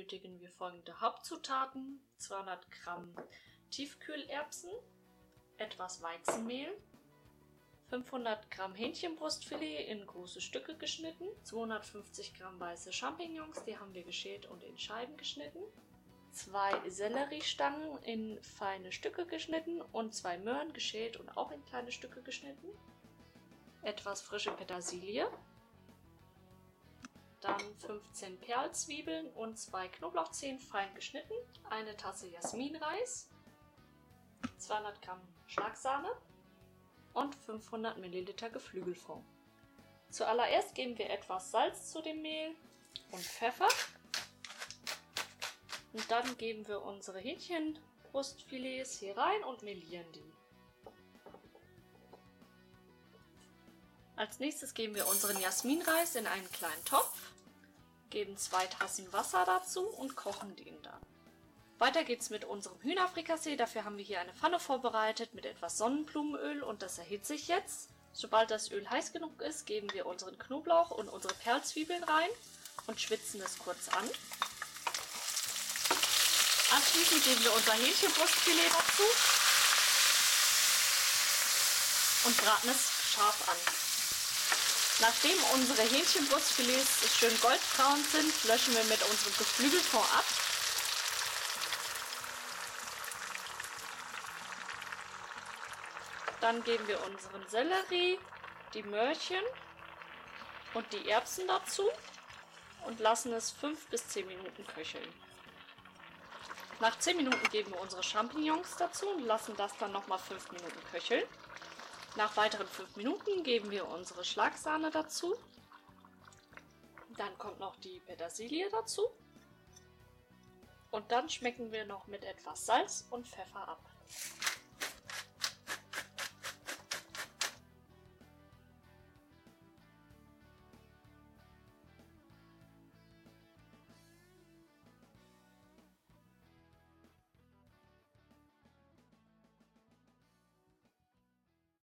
benötigen wir folgende Hauptzutaten: 200 Gramm Tiefkühlerbsen, etwas Weizenmehl, 500 Gramm Hähnchenbrustfilet in große Stücke geschnitten, 250 Gramm weiße Champignons, die haben wir geschält und in Scheiben geschnitten, 2 Selleriestangen in feine Stücke geschnitten und 2 Möhren geschält und auch in kleine Stücke geschnitten, etwas frische Petersilie, dann 15 Perlzwiebeln und 2 Knoblauchzehen fein geschnitten, eine Tasse Jasminreis, 200 Gramm Schlagsahne und 500 Milliliter Geflügelfond. Zuallererst geben wir etwas Salz zu dem Mehl und Pfeffer. Und dann geben wir unsere Hähnchenbrustfilets hier rein und melieren die. Als nächstes geben wir unseren Jasminreis in einen kleinen Topf, geben 2 Tassen Wasser dazu und kochen den dann. Weiter geht's mit unserem Hühnerfrikassee. Dafür haben wir hier eine Pfanne vorbereitet mit etwas Sonnenblumenöl und das erhitze ich jetzt. Sobald das Öl heiß genug ist, geben wir unseren Knoblauch und unsere Perlzwiebeln rein und schwitzen es kurz an. Anschließend geben wir unser Hähnchenbrustfilet dazu und braten es scharf an. Nachdem unsere Hähnchenbrustfilets schön goldbraun sind, löschen wir mit unserem Geflügelfond ab. Dann geben wir unseren Sellerie, die Möhrchen und die Erbsen dazu und lassen es 5 bis 10 Minuten köcheln. Nach 10 Minuten geben wir unsere Champignons dazu und lassen das dann nochmal 5 Minuten köcheln. Nach weiteren 5 Minuten geben wir unsere Schlagsahne dazu. Dann kommt noch die Petersilie dazu. Und dann schmecken wir noch mit etwas Salz und Pfeffer ab.